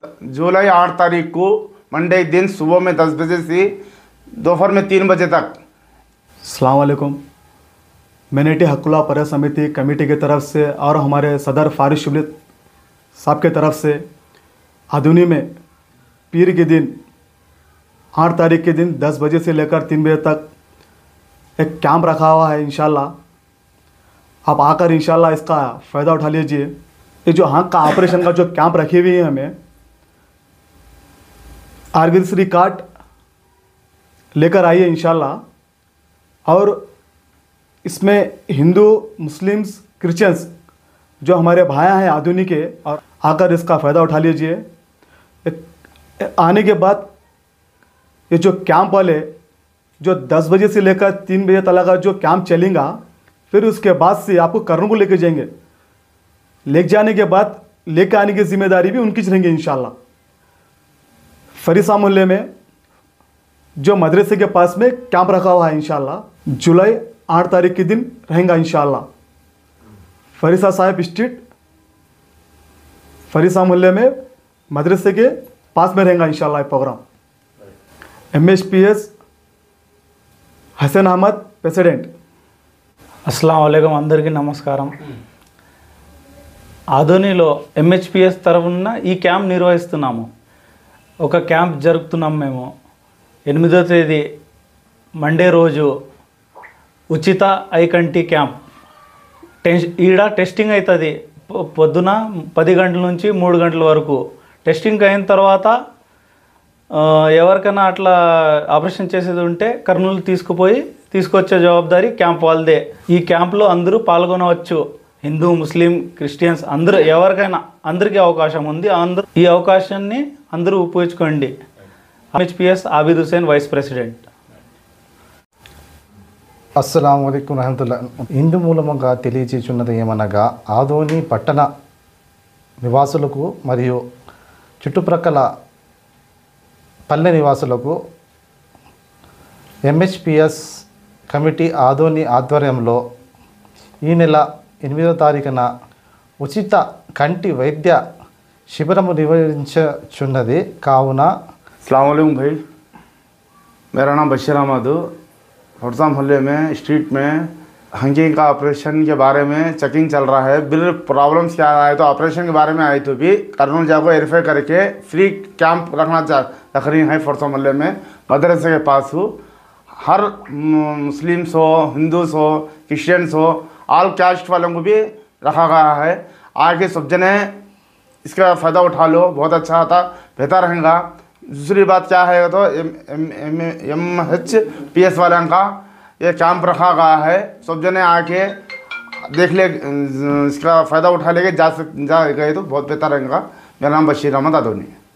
जुलाई 8 तारीख को मंडे दिन सुबह में 10 बजे से दोपहर में 3 बजे तक। अस्सलाम वालेकुम। मैनेटी हकुल्ला पर्यटन समिति कमेटी की तरफ से और हमारे सदर फारिस शिबली साहब के तरफ से आधुनी में पीर के दिन 8 तारीख के दिन 10 बजे से लेकर 3 बजे तक एक कैंप रखा हुआ है। इंशाल्लाह आप आकर इंशाल्लाह इसका फ़ायदा उठा लीजिए। ये जो आँख का ऑपरेशन का जो कैंप रखी हुई है हमें आरोग्यश्री कार्ड लेकर आइए इंशाल्लाह। और इसमें हिंदू मुस्लिम्स क्रिश्चियंस जो हमारे भाई हैं आधुनिक के, और आकर इसका फ़ायदा उठा लीजिए। आने के बाद ये जो कैंप वाले जो 10 बजे से लेकर 3 बजे तक का जो कैंप चलेगा, फिर उसके बाद से आपको करनूल को लेके जाएंगे। लेके जाने के बाद लेके आने की जिम्मेदारी भी उनकी रहेंगी इंशाल्लाह। फरीसा मोहल्ले में जो मदरसे के पास में कैंप रखा हुआ है इंशाल्लाह, जुलाई 8 तारीख के दिन रहेगा इंशाल्लाह। फरीसा साहिब स्ट्रीट फरीसा मोहल्ले में मदरसे के पास में रहेगा इंशाल्लाह program. MHPS Hasan Ahmed president. अस्सलाम वालेकुम, అందరికీ నమస్కారం। ఆదోనిలో MHPS తరఫున ఈ క్యాంప్ నిర్వహిస్తున్నాము। ఒక క్యాంప్ జరుపుతున్నాం మేము 8వ తేదీ మండే రోజు ఉచిత ఐ కంటి క్యాంప్। ఈడ టెస్టింగ్ అవుతుంది పొద్దున 10 గంటల నుంచి 3 గంటల వరకు। టెస్టింగ్ అయిన తర్వాత ఎవరికైనా అట్లా ఆపరేషన్ చేసేది ఉంటే కర్నూలు తీసుకొచ్చే జవాబారి క్యాంప్ వాళ్ళదే। ఈ క్యాంప్లో అందరూ పాల్గొనవచ్చు, హిందూ ముస్లిం క్రిస్టియన్స్ అందరూ, ఎవరికైనా అందరికీ అవకాశం ఉంది। ఈ అవకాశాన్ని అందరూ ఉపయోగించుకోండి। MHPS Abid Hussain vice president. అస్సలాము అలైకుం రహమతుల్లా। ఇందు మూలముగా తెలియజేస్తున్నది ఏమనగా ఆదోని పట్టణ నివాసులకు మరియు చుట్టుప్రక్కల పల్లె నివాసులకు MHPS కమిటీ ఆదోని ఆధ్వర్యంలో ఈ నెల 8వ తారీఖున ఉచిత కంటి వైద్య శిబిరము నిర్వహించుచున్నది కావున। अस्सलाम वालेकुम भाई, मेरा नाम बशीर अहमद। फरसा मोहल्ले में स्ट्रीट में हंकी का ऑपरेशन के बारे में चेकिंग चल रहा है। बिल प्रॉब्लम्स क्या आए तो ऑपरेशन के बारे में आए तो भी कर्नूल जाको वेरीफाई करके फ्री कैंप रख रही है। फरसा मोहल्ले में मदरसे के पास हो, हर मुस्लिम्स हो, हिंदूस हो, क्रिश्चियंस हो, ऑल कास्ट वालों को भी रखा गया है। आगे सब जने इसका फ़ायदा उठा लो, बहुत अच्छा था, बेहतर रहेगा। दूसरी बात क्या है तो MHPS वालों का ये कैंप रखा गया है। सब जने आके देख ले, इसका फ़ायदा उठा लेके जा गए तो बहुत बेहतर रहेगा। मेरा नाम बशीर अहमद आदोनी।